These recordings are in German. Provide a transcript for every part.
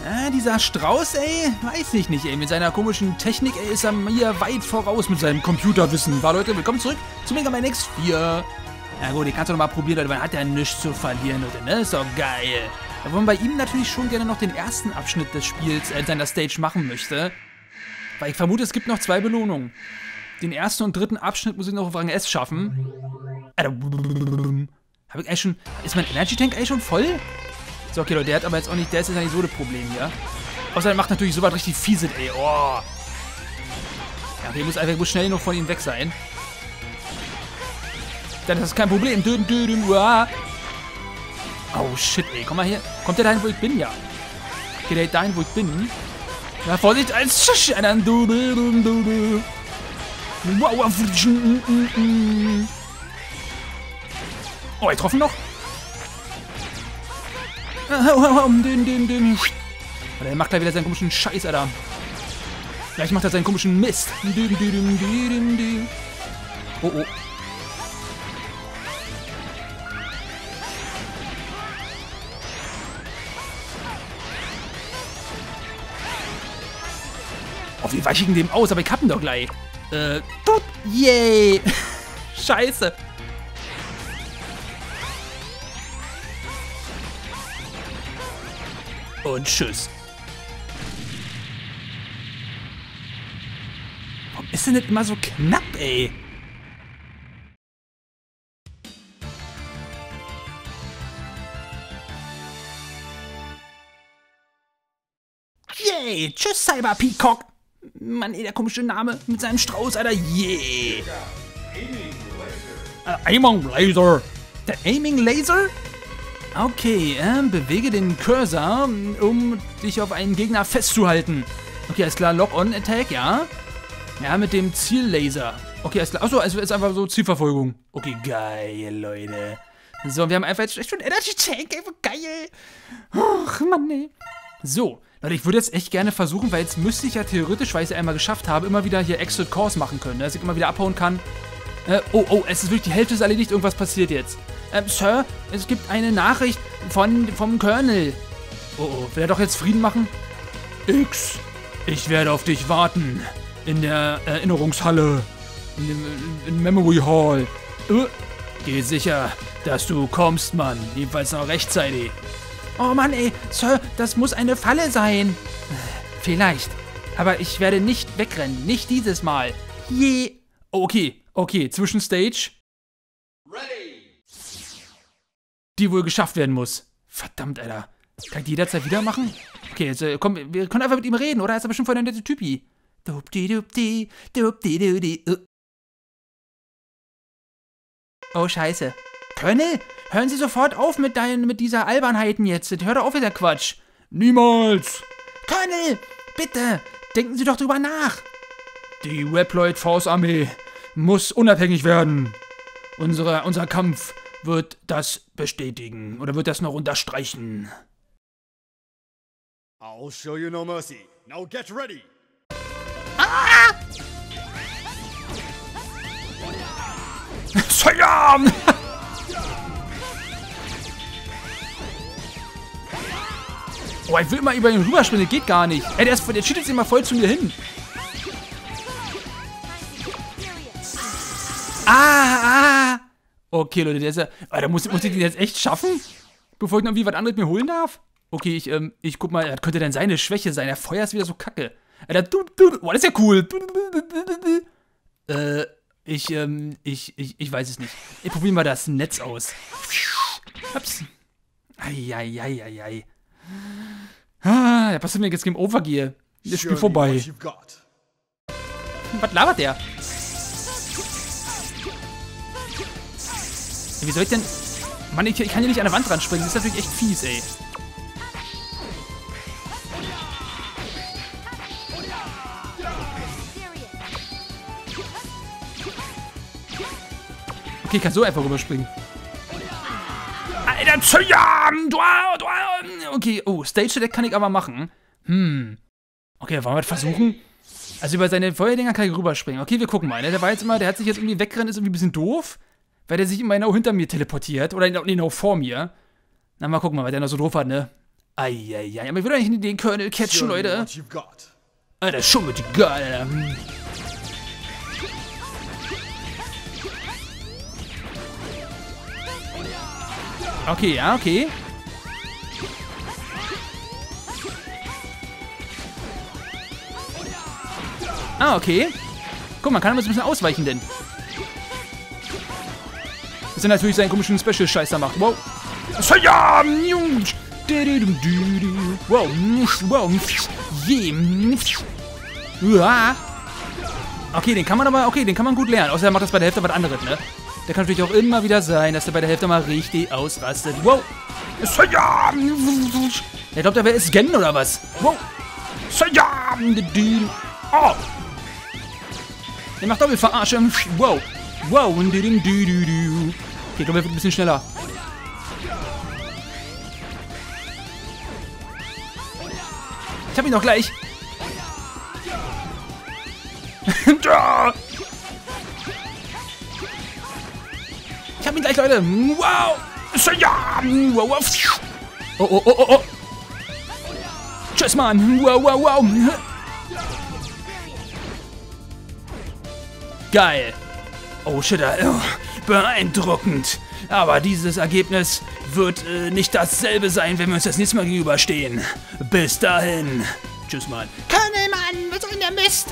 Dieser Strauß, ey, weiß ich nicht, ey. Mit seiner komischen Technik, ey, ist er mir weit voraus mit seinem Computerwissen. War, Leute, willkommen zurück zu Mega Man X4. Ja gut, den kannst du noch mal probieren, Leute, man hat ja nichts zu verlieren, Leute, ne? Ist doch geil. Da wollen wir bei ihm natürlich schon gerne noch den ersten Abschnitt des Spiels, seiner Stage machen möchte. Weil ich vermute, es gibt noch 2 Belohnungen. Den ersten und dritten Abschnitt muss ich noch auf Rang S schaffen. Alter, hab ich eigentlich schon... Ist mein Energy Tank eigentlich schon voll? So, okay, Leute, der hat aber jetzt auch nicht... Der ist jetzt ja nicht so das Problem hier. Außerdem macht natürlich sowas richtig fieses, ey. Oh. Ja, okay, muss schnell noch von ihm weg sein. Dann ist das kein Problem. Oh, shit, ey. Komm mal hier. Kommt der dahin, wo ich bin? Ja. Geht der dahin, wo ich bin? Ja, Vorsicht, als Schisch. Oh, er getroffen noch? Der macht gleich wieder seinen komischen Scheiß, Alter. Gleich macht er seinen komischen Mist. Oh, oh. Oh, wir weichen dem aus, aber ich hab ihn doch gleich. Yay! Scheiße. Und tschüss. Warum ist denn das immer so knapp, ey? Yay! Tschüss, Cyber Peacock! Mann, ey, der komische Name mit seinem Strauß, Alter. Yeah! Aiming Laser! Der Aiming Laser? Okay, bewege den Cursor, um dich auf einen Gegner festzuhalten. Okay, alles klar, Lock-on-Attack, ja? Ja, mit dem Ziellaser. Okay, alles klar. Achso, also ist einfach so Zielverfolgung. Okay, geil, Leute. So, wir haben einfach jetzt schon Energy Tank, ey, geil. Ach, Mann, ey. So, Leute, ich würde jetzt echt gerne versuchen, weil jetzt müsste ich ja theoretisch, weil ich es ja einmal geschafft habe, immer wieder hier Exit Course machen können, dass ich immer wieder abhauen kann. Oh, es ist wirklich, die Hälfte ist erledigt, irgendwas passiert jetzt. Sir, es gibt eine Nachricht vom Colonel. Oh, will er doch jetzt Frieden machen? X, ich werde auf dich warten. In der Erinnerungshalle. In Memory Hall. Geh sicher, dass du kommst, Mann. Jedenfalls noch rechtzeitig. Oh Mann, ey, Sir, das muss eine Falle sein. Vielleicht. Aber ich werde nicht wegrennen. Nicht dieses Mal. Je. Oh, okay, Zwischenstage. Ready. Die wohl geschafft werden muss. Verdammt, Alter. Kann ich die jederzeit wieder machen? Okay, jetzt komm, wir können einfach mit ihm reden, oder? Ist er bestimmt voll der nette Typi. Oh, scheiße. Colonel, hören Sie sofort auf mit dieser Albernheiten jetzt. Hör doch auf mit der Quatsch. Niemals. Colonel, bitte, denken Sie doch drüber nach. Die Reploid Force Armee muss unabhängig werden. Unser Kampf wird das bestätigen. Oder wird das noch unterstreichen. I'll show you no mercy. Now get ready. Ah! Sayam! Oh, ich will immer über ihn rüberspringen, geht gar nicht. Ey, der cheatet sich immer voll zu mir hin. Okay, Leute, der ist ja... Alter, muss ich den jetzt echt schaffen? Bevor ich noch irgendwie was anderes mir holen darf? Okay, ich guck mal, das könnte denn seine Schwäche sein. Der Feuer ist wieder so kacke. Alter, boah, das ist ja cool. Ich weiß es nicht. Ich probiere mal das Netz aus. Ups. Eieieiei. Ja, passiert mir jetzt Game Over gehe. Das Spiel vorbei. Was labert der? Wie soll ich denn... Mann, ich kann hier nicht an der Wand dran springen. Das ist natürlich echt fies, ey. Okay, ich kann so einfach rüberspringen. Alter, okay, oh, Stage Attack kann ich aber machen. Okay, wollen wir das versuchen? Also über seine Feuerdinger kann ich rüberspringen. Okay, wir gucken mal. Ne? Der hat sich jetzt irgendwie weggerannt, ist irgendwie ein bisschen doof. Weil der sich immer genau hinter mir teleportiert. Oder genau vor mir. Na, mal gucken, was der noch so drauf hat, ne? Eieiei, aber ich will doch nicht den Colonel catchen, Show me Leute. what you've got. Alter, schon mit geil, Alter. Okay, ja, okay. Ah, okay. Guck, man kann aber so ein bisschen ausweichen, denn. Bis er natürlich seinen komischen Special-Scheiß da macht. Wow. Wow. Wow. Yeah. Okay, den kann man aber, den kann man gut lernen. Außer er macht das bei der Hälfte was anderes, ne? Der kann natürlich auch immer wieder sein, dass er bei der Hälfte mal richtig ausrastet. Wow. Der glaubt, er wäre Scan oder was? Wow. Oh. Der macht Doppelverarsche. Wow. Wow. Okay, ich glaube, er wird ein bisschen schneller. Ich hab ihn noch gleich. Ich hab ihn gleich, Leute. Wow. Oh. Tschüss, Mann. Wow. Geil. Oh, shit. Beeindruckend. Aber dieses Ergebnis wird nicht dasselbe sein, wenn wir uns das nächste Mal gegenüberstehen. Bis dahin. Tschüss, Mann. Colonel, Mann, was soll denn der Mist?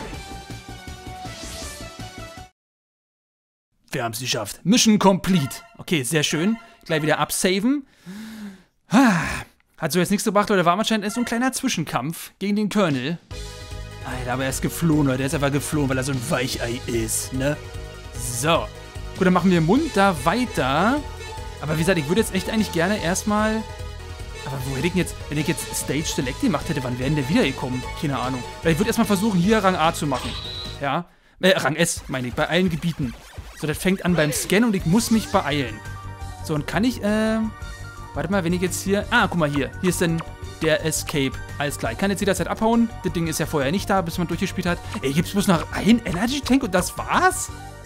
Wir haben es geschafft. Mission complete. Okay, sehr schön. Gleich wieder absaven. Hat so jetzt nichts gebracht, Leute. War anscheinend erst so ein kleiner Zwischenkampf gegen den Colonel. Alter, aber er ist geflohen, Leute. Er ist einfach geflohen, weil er so ein Weichei ist, ne? So. Gut, dann machen wir munter weiter. Aber wie gesagt, ich würde jetzt echt eigentlich gerne erstmal... Aber wo hätte ich denn jetzt... Wenn ich jetzt Stage Select gemacht hätte, wann wären der wiedergekommen? Keine Ahnung. Weil ich würde erstmal versuchen, hier Rang A zu machen. Ja? Rang S, meine ich. Bei allen Gebieten. So, das fängt an beim Scannen und ich muss mich beeilen. So, und kann ich, warte mal, wenn ich jetzt hier... Ah, guck mal hier. Hier ist dann der Escape. Alles klar. Ich kann jetzt jederzeit abhauen. Das Ding ist ja vorher nicht da, bis man durchgespielt hat. Ey, gibt's bloß noch einen Energy Tank und das war's?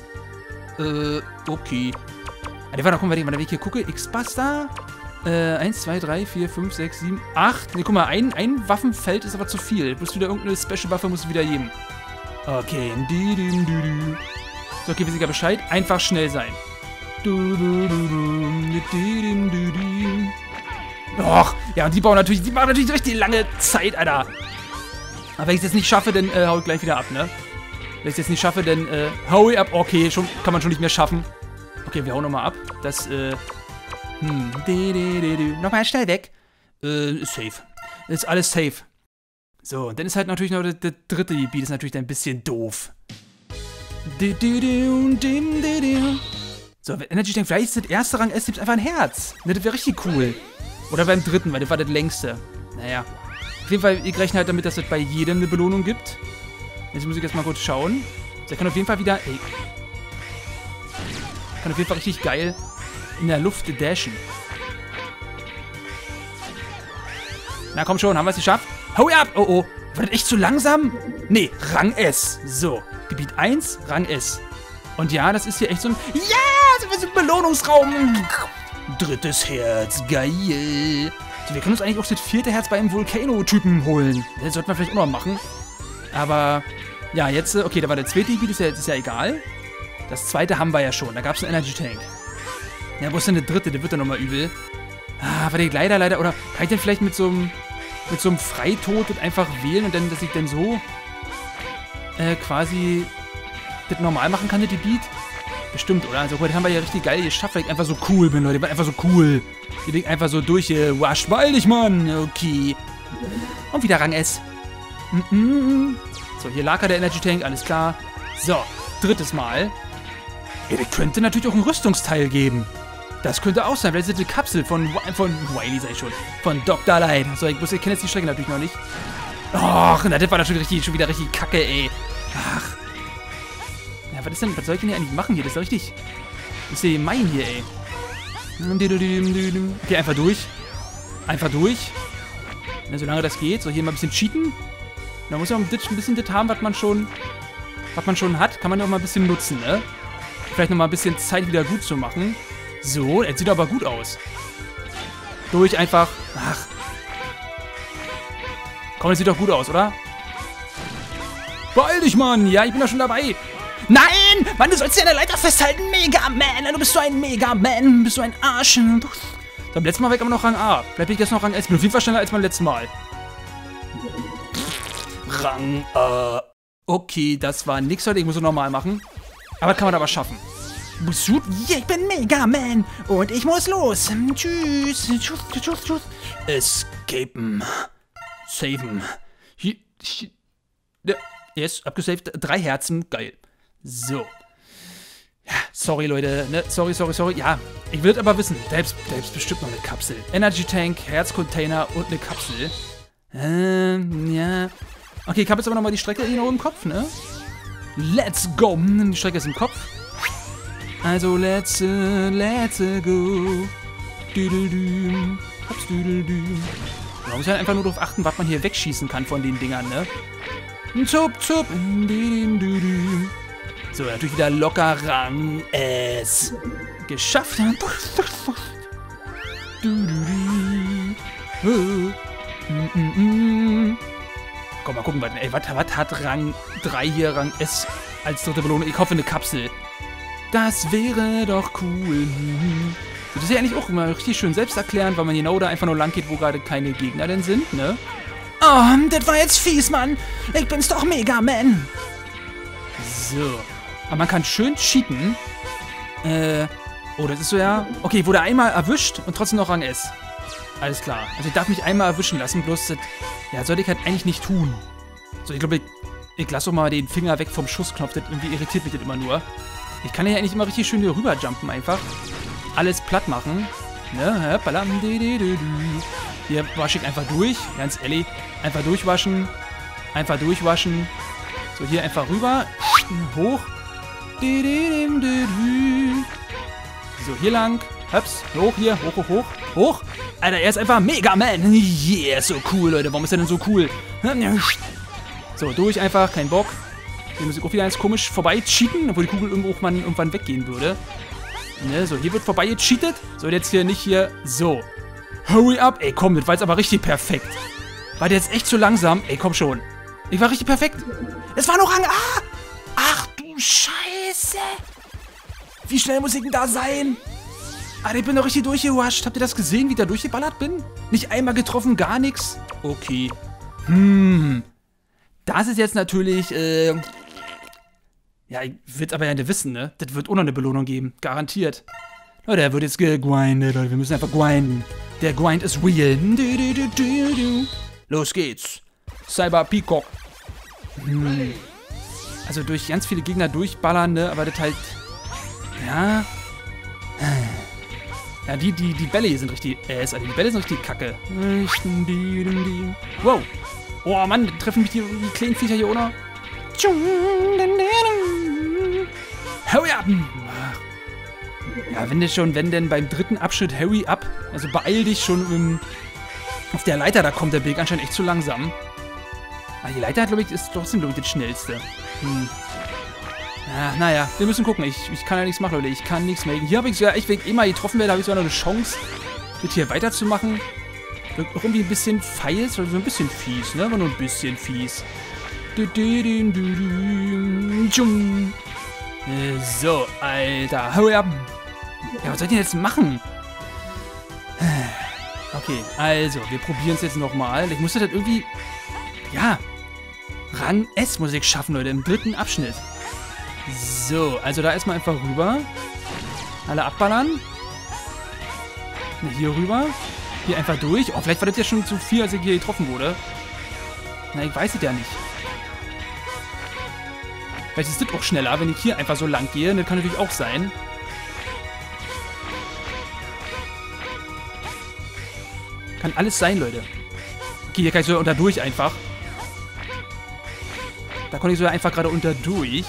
Okay. Warte, guck mal, wenn ich hier gucke. X-Buster. 1, 2, 3, 4, 5, 6, 7, 8. Ne, guck mal, ein Waffenfeld ist aber zu viel. Bloß wieder irgendeine Special-Waffe muss wieder geben. Okay. So, okay, wir sind ja Bescheid. Einfach schnell sein. Och, ja, und die machen natürlich richtig lange Zeit, Alter. Aber wenn ich es jetzt nicht schaffe, dann hau ich gleich wieder ab, ne? Wenn ich es jetzt nicht schaffe, dann hau ich ab. Okay, kann man schon nicht mehr schaffen. Okay, wir hauen nochmal ab. Das, nochmal schnell weg. Safe. Ist alles safe. So, und dann ist halt natürlich noch das dritte Gebiet, ist natürlich dann ein bisschen doof. So, Energy Tank, vielleicht ist das erste Rang S, gibt einfach ein Herz. Ne, das wäre richtig cool. Oder beim dritten, weil das war das längste. Naja. Auf jeden Fall, ich rechne halt damit, dass es bei jedem eine Belohnung gibt. Jetzt muss ich jetzt mal kurz schauen. Der kann auf jeden Fall wieder, kann auf jeden Fall richtig geil in der Luft dashen. Na komm schon, haben wir es geschafft? Hau ab! Oh. War das echt zu langsam? Nee, Rang S. So, Gebiet 1, Rang S. Und ja, das ist hier echt so ein... Ja, so ein Belohnungsraum. Drittes Herz, geil. So, wir können uns eigentlich auch das vierte Herz bei einem Volcano-Typen holen. Das sollten wir vielleicht auch noch machen. Aber, ja, jetzt... Okay, da war der zweite Gebiet, ist ja egal. Das zweite haben wir ja schon. Da gab es einen Energy Tank. Ja, wo ist denn der dritte? Der wird dann nochmal übel. Ah, warte, leider... Oder kann ich denn vielleicht mit so einem Freitod das einfach wählen und dann, dass ich dann so quasi das normal machen kann, das Gebiet? Bestimmt, oder? Also, das haben wir ja richtig geil geschafft, weil ich einfach so cool bin, Leute. Ich bin einfach so cool. Ich bin einfach so durchgewascht. Weil ich, Mann. Okay. Und wieder Rang S. So, hier lag der Energy Tank, alles klar. So, drittes Mal. Ja, das könnte natürlich auch ein Rüstungsteil geben. Das könnte auch sein, vielleicht ist das eine Kapsel von Wily, sag ich schon. Von Dr. Light. So, ich kenne jetzt die Strecke natürlich noch nicht. Och, na, das war natürlich schon wieder richtig kacke, ey. Ach. Ja, was ist denn, was soll ich denn hier eigentlich machen hier? Das ist doch richtig. Das ist ja gemein hier, ey. Okay, einfach durch. Einfach durch. Ja, solange das geht. So, hier mal ein bisschen cheaten. Da muss man ein bisschen das haben, was man schon hat. Kann man auch mal ein bisschen nutzen, ne? Vielleicht noch mal ein bisschen Zeit wieder gut zu machen. So, er sieht aber gut aus. Durch einfach. Ach. Komm, das sieht doch gut aus, oder? Beeil dich, Mann. Ja, ich bin doch schon dabei. Nein! Mann, du sollst dich an der Leiter festhalten. Mega Man. Du bist so ein Mega Man. Bist so ein Arsch. So, beim letzten Mal weg, aber noch Rang A. Bleib ich jetzt noch Rang S. Bin auf jeden Fall schneller als beim letzten Mal. Rang A. Okay, das war nix heute. Ich muss es normal machen. Aber kann man aber schaffen. Ich bin Mega Man und ich muss los. Tschüss. Tschüss. Escapen. Saven. Hier. Yes, abgesaved. 3 Herzen. Geil. So. Ja, sorry, Leute. Ne? Sorry. Ja, ich will aber wissen. Da ist bestimmt noch eine Kapsel. Energy Tank, Herzcontainer und eine Kapsel. Ja. Okay, ich habe jetzt aber nochmal die Strecke hier noch im Kopf, ne? Let's go. Die Strecke ist im Kopf. Also, let's go. Düdelü. Hops, düdelü. Man muss halt einfach nur darauf achten, was man hier wegschießen kann von den Dingern, ne? Zup. So, natürlich wieder locker Rang S. Geschafft. Komm, mal gucken, was hat Rang 3 hier, Rang S als dritte Belohnung? Ich hoffe, eine Kapsel. Das wäre doch cool. Das ist ja eigentlich auch immer richtig schön selbsterklärend, weil man genau da einfach nur lang geht, wo gerade keine Gegner denn sind, ne? Oh, das war jetzt fies, Mann. Ich bin's doch Mega Man. So. Aber man kann schön cheaten. Oh, das ist so ja... Okay, ich wurde einmal erwischt und trotzdem noch Rang S. Alles klar. Also ich darf mich einmal erwischen lassen, bloß das... Ja, sollte ich halt eigentlich nicht tun. So, ich glaube, ich lasse doch mal den Finger weg vom Schussknopf. Das irgendwie irritiert mich das immer nur. Ich kann ja eigentlich immer richtig schön hier rüber jumpen einfach. Alles platt machen. Ne? Hier wasche ich einfach durch. Ganz ehrlich. Einfach durchwaschen. Einfach durchwaschen. So, hier einfach rüber. Hoch. So, hier lang. Hups. Hoch hier. Hoch. Alter, er ist einfach Mega Man. Yeah, so cool, Leute. Warum ist er denn so cool? So, durch einfach. Kein Bock. Hier muss ich auch wieder ganz komisch vorbei cheaten, obwohl die Kugel irgendwann weggehen würde. Ne, so, hier wird vorbei gecheatet. So, jetzt hier nicht hier. So. Hurry up. Ey, komm, das war jetzt aber richtig perfekt. War der jetzt echt zu langsam? Ey, komm schon. Ich war richtig perfekt. Es war noch Rang A. Ach du Scheiße. Wie schnell muss ich denn da sein? Alter, ich bin doch richtig durchgehuscht. Habt ihr das gesehen, wie ich da durchgeballert bin? Nicht einmal getroffen, gar nichts. Okay. Das ist jetzt natürlich, ja, ich will es aber ja nicht wissen, ne? Das wird auch noch eine Belohnung geben. Garantiert. Leute, der wird jetzt gegrindet, Leute. Wir müssen einfach grinden. Der Grind ist real. Los geht's. Cyber Peacock. Also durch ganz viele Gegner durchballern, ne? Aber das halt... Ja... Ja, die Bälle hier sind richtig... also die Bälle sind richtig kacke. Wow. Oh Mann, treffen mich die kleinen Viecher hier, oder? Hurry up! Ja, wenn denn beim dritten Abschnitt Hurry up, also beeil dich schon auf der Leiter, da kommt der Weg anscheinend echt zu langsam. Aber die Leiter, glaube ich, ist trotzdem, glaube ich, das schnellste. Ja, naja, wir müssen gucken. Ich kann ja nichts machen, Leute. Ich kann nichts mehr. Hier habe ich sogar echt, wenn ich immer getroffen werde, habe ich sogar noch eine Chance, das hier weiterzumachen. Wirkt auch irgendwie ein bisschen feils, also so ein bisschen fies, ne? Aber nur ein bisschen fies. So, Alter. Hurry up. Ja, was soll ich denn jetzt machen? Okay, also, wir probieren es jetzt nochmal. Ich musste das irgendwie... Ja. Rang S muss ich schaffen, Leute, im dritten Abschnitt. So, also da erstmal einfach rüber. Alle abballern. Hier rüber. Hier einfach durch. Oh, vielleicht war das ja schon zu viel, als ich hier getroffen wurde. Na, ich weiß es ja nicht. Vielleicht ist das auch schneller, wenn ich hier einfach so lang gehe. Das kann natürlich auch sein. Kann alles sein, Leute. Okay, hier kann ich sogar unter durch einfach. Da konnte ich sogar einfach gerade unter durch.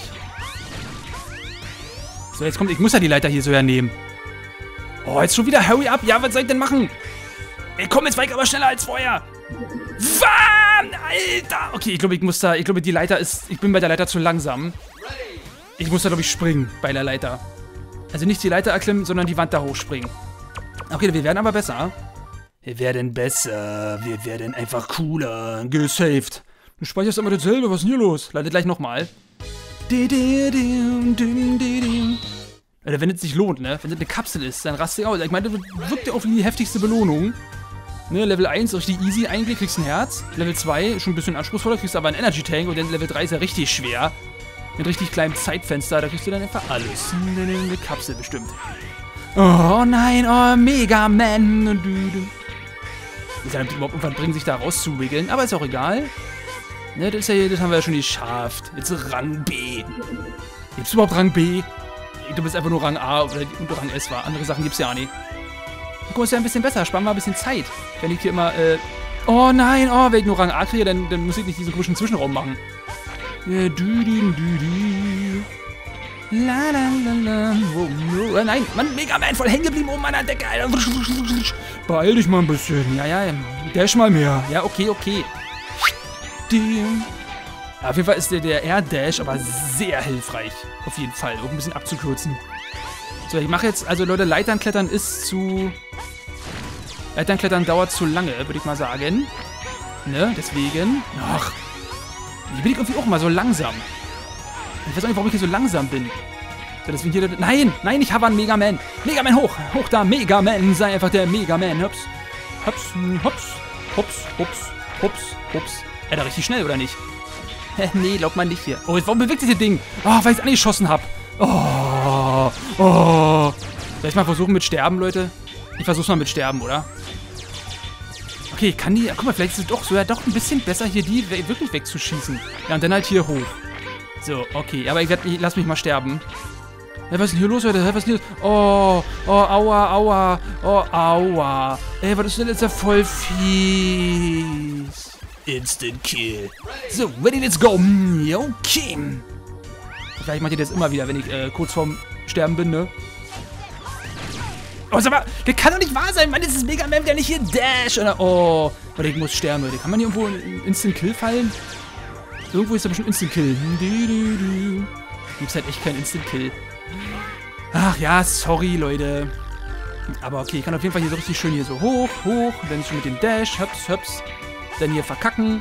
So, jetzt kommt... Ich muss ja die Leiter hier sogar nehmen. Oh, jetzt schon wieder Hurry up. Ja, was soll ich denn machen? Ey, komm, jetzt war ich aber schneller als vorher. Wann? Alter! Okay, ich glaube, die Leiter ist... Ich bin bei der Leiter zu langsam. Ich muss da, glaube ich, springen bei der Leiter. Also nicht die Leiter erklimmen, sondern die Wand da hochspringen. Okay, wir werden aber besser. Wir werden besser. Wir werden einfach cooler. Gesaved. Du speicherst immer dasselbe. Was ist denn hier los? Leider gleich nochmal. Alter, wenn es sich lohnt, ne? Wenn es eine Kapsel ist, dann raste ich aus. Ich meine, das wirkt ja auch wie die heftigste Belohnung. Ne, Level 1 richtig easy eigentlich, kriegst ein Herz. Level 2 schon ein bisschen anspruchsvoller, kriegst aber einen Energy Tank. Und dann Level 3 ist ja richtig schwer. Mit richtig kleinem Zeitfenster, da kriegst du dann einfach alles. Eine Kapsel bestimmt. Oh nein, oh Mega Man. Ist ja überhaupt irgendwann bringen, sich da rauszuwickeln. Aber ist auch egal. Ne, das haben wir ja schon geschafft. Jetzt Rang B. Gibt's überhaupt Rang B? Du bist einfach nur Rang A oder Rang S war. Andere Sachen gibt's ja nicht. Guck mal, ist ja ein bisschen besser. Sparen wir ein bisschen Zeit. Wenn ich hier immer, oh nein, oh, wenn ich nur Rang A kriege, dann muss ich nicht diesen komischen Zwischenraum machen. La la la la. Oh, nein, Mann, Mega Man voll hängen geblieben oben an der Decke, Alter. Beeil dich mal ein bisschen. Ja, dash mal mehr. Ja, okay. Ja, auf jeden Fall ist der Air Dash aber sehr hilfreich. Auf jeden Fall, um ein bisschen abzukürzen. So, ich mache jetzt, also Leute, Leitern klettern dauert zu lange, würde ich mal sagen. Ne, deswegen. Ach, hier bin ich irgendwie auch mal so langsam. Ich weiß auch nicht, warum ich hier so langsam bin. So, deswegen hier, nein, ich habe einen Mega Man. Mega Man hoch da, Mega Man, sei einfach der Mega Man. Hups. Alter, richtig schnell, oder nicht? Nee, glaubt man nicht hier. Oh, warum bewegt sich das Ding? Oh, weil ich es angeschossen habe. Oh. Soll ich mal versuchen mit Sterben, Leute? Ich versuch's mal mit Sterben, oder? Okay, kann die... Guck mal, vielleicht ist es doch so, ja, doch ein bisschen besser, hier die wirklich wegzuschießen. Ja, und dann halt hier hoch. So, okay. Aber ich lass mich mal sterben. Ja, was ist denn hier los, Leute? Was ist denn hier los? Oh, aua. Oh, aua. Ey, was ist denn jetzt da voll fies? Instant Kill. So, ready, let's go. Okay. Vielleicht macht ihr das immer wieder, wenn ich kurz vorm Sterben bin, ne? Oh, sag mal, das kann doch nicht wahr sein, Mann. Das ist Mega Man, der nicht hier Dash. Oder, oh, oder ich muss sterben, Leute. Kann man hier irgendwo Instant Kill fallen? Irgendwo ist da bestimmt Instant Kill. Gibt's halt echt keinen Instant Kill. Ach ja, sorry, Leute. Aber okay, ich kann auf jeden Fall hier so richtig schön hier so hoch. Dann schon mit dem Dash. Hups. Dann hier verkacken.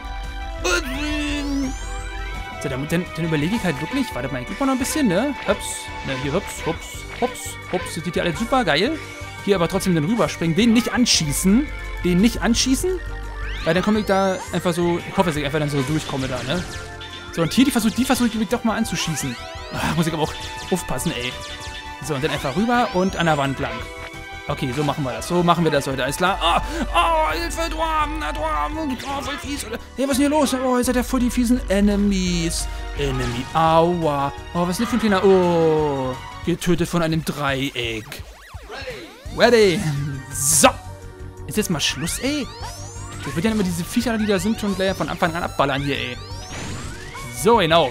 So, dann überlege ich halt wirklich. Warte mal, ich guck mal noch ein bisschen, ne? Hups. Ne, hier hups. Das sieht ja alles super geil. Hier aber trotzdem dann rüberspringen. Den nicht anschießen. Weil dann komme ich da einfach so. Ich hoffe, dass ich einfach dann so durchkomme da, ne? So, und hier die versuche ich doch mal anzuschießen. Ach, muss ich aber auch aufpassen, ey. So, und dann einfach rüber und an der Wand lang. Okay, so machen wir das. Heute. Alles klar. Oh, Hilfe, Dwarf. Oh, voll fies. Hey, was ist denn hier los? Oh, ihr seid ja voll die fiesen Enemies. Aua. Oh, was ist denn für ein kleiner... Oh, getötet von einem Dreieck. Ready. So. Ist jetzt mal Schluss, ey? Das wird ja immer diese Viecher, die da sind, schon gleich von Anfang an abballern hier, ey. So, genau.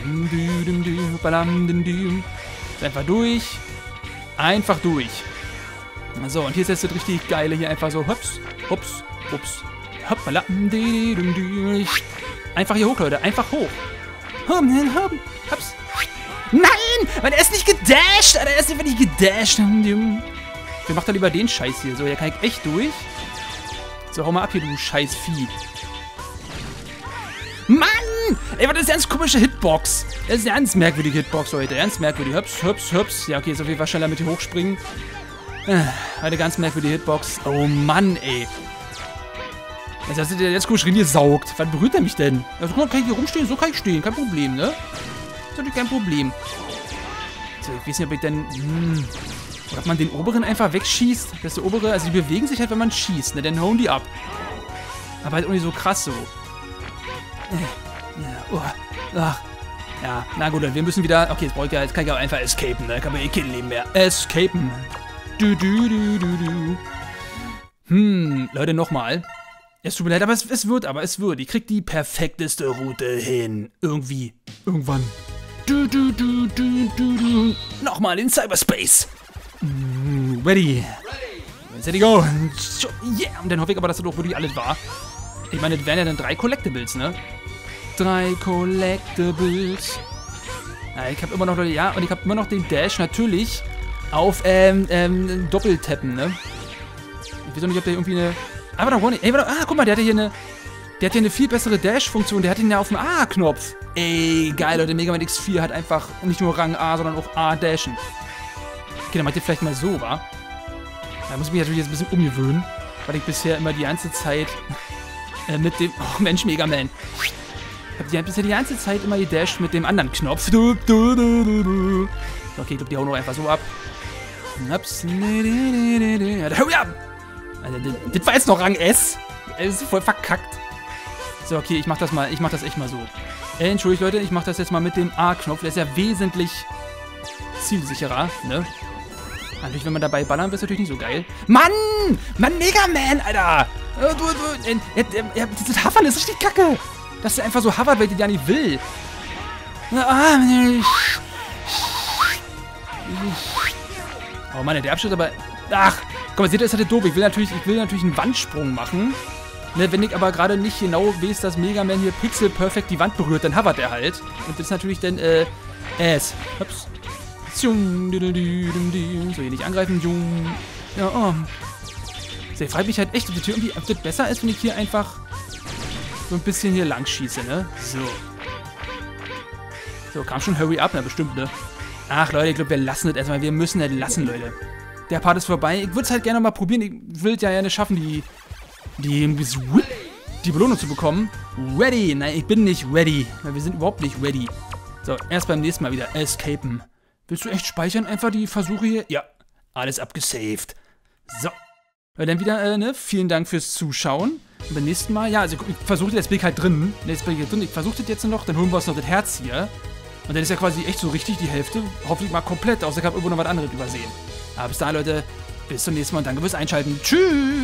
Einfach durch. So, und hier ist jetzt das richtig geile hier einfach so. Hups. Hoppala. Einfach hier hoch, Leute. Einfach hoch. Hups. Nein! Weil er ist nicht gedasht! Alter, er ist einfach nicht gedasht. Wir machen doch lieber den Scheiß hier. So, hier kann ich echt durch. So, hau mal ab hier, du scheiß Vieh. Mann! Ey, was ist das ganz komische Hitbox? Das ist eine ganz merkwürdige Hitbox, Leute. Ganz merkwürdig. Hups. Ja, okay, ist auf jeden Fall schneller mit hier hochspringen. Eine ganz merkwürdige Hitbox. Oh Mann, ey. Also, dass der jetzt komisch reingesaugt. Was berührt er mich denn? Also, guck mal, kann ich hier rumstehen? So kann ich stehen. Kein Problem, ne? Ist natürlich kein Problem. So, ich weiß nicht, ob ich denn... Oder ob man den oberen einfach wegschießt. Das ist der obere... Also, die bewegen sich halt, wenn man schießt, ne? Dann hauen die ab. Aber halt auch nicht so krass so. Ach. Ja, na gut, wir müssen wieder... Okay, jetzt kann ich aber einfach escapen, ne? Kann man eh kein Leben mehr. Escapen. Leute, nochmal. Es tut mir leid, aber es wird. Ich krieg die perfekteste Route hin. Irgendwie. Irgendwann. Nochmal in Cyberspace. Ready. Ready, go. Yeah. Und dann hoffe ich aber, dass das doch wirklich alles war. Ich meine, das wären ja dann 3 Collectibles, ne? 3 Collectibles. Ja, ich habe immer noch, ja, und ich habe immer noch den Dash natürlich auf Doppeltappen, ne? Ich weiß auch nicht, ob der irgendwie Einfach noch One. Ey, guck mal, der hat hier eine viel bessere Dash-Funktion. Der hat ihn ja auf dem A-Knopf. Ey, geil, Leute. Mega Man X4 hat einfach nicht nur Rang A, sondern auch A-Dashen. Okay, dann macht ihr vielleicht mal so, wa? Da muss ich mich natürlich jetzt ein bisschen umgewöhnen, weil ich bisher immer die ganze Zeit mit dem... Oh, Mensch, Mega Man. Ich hab bisher die ganze Zeit immer gedasht mit dem anderen Knopf. Okay, ich glaube, die hauen noch einfach so ab. Ups. Hurry up! Alter, das war jetzt noch Rang S. Das ist voll verkackt. So, okay, ich mach das echt mal so. Entschuldigt, Leute, ich mach das jetzt mal mit dem A-Knopf. Der ist ja wesentlich zielsicherer, ne? Natürlich, wenn man dabei ballern will, ist natürlich nicht so geil. Mann! Mann, Mega Man, Alter! Dieses Hovern ist richtig kacke! Dass der einfach so hovert, weil ich den ja nicht will. Oh Mann, der Abschluss aber... Ach, guck mal, seht ihr, das ist halt doof. Ich will natürlich einen Wandsprung machen. Ne, wenn ich aber gerade nicht genau weiß, dass Mega Man hier Pixel Perfect die Wand berührt, dann hovert er halt. Und das ist natürlich dann, Ups. So, hier nicht angreifen. Ja, oh. So, ich frage mich halt echt, ob das besser ist, wenn ich hier einfach so ein bisschen hier lang schieße, ne? So. So, kam schon Hurry Up, na bestimmt, ne? Ach, Leute, ich glaube, wir lassen das erstmal. Wir müssen das lassen, Leute. Der Part ist vorbei. Ich würde es halt gerne mal probieren. Ich will es ja gerne schaffen, die Belohnung zu bekommen. Ready. Nein, ich bin nicht ready. Weil wir sind überhaupt nicht ready. So, erst beim nächsten Mal wieder escapen. Willst du echt speichern, einfach die Versuche hier? Ja, alles abgesaved. So. Dann wieder, ne, vielen Dank fürs Zuschauen. Und beim nächsten Mal, ja, also ich versuche jetzt bin ich halt drin. Jetzt bin ich drin. Ich versuche das jetzt noch, dann holen wir uns noch das Herz hier. Und dann ist ja quasi echt so richtig die Hälfte. Hoffentlich mal komplett, außer ich habe irgendwo noch was anderes übersehen. Aber bis dahin, Leute, bis zum nächsten Mal und danke fürs Einschalten. Tschüss!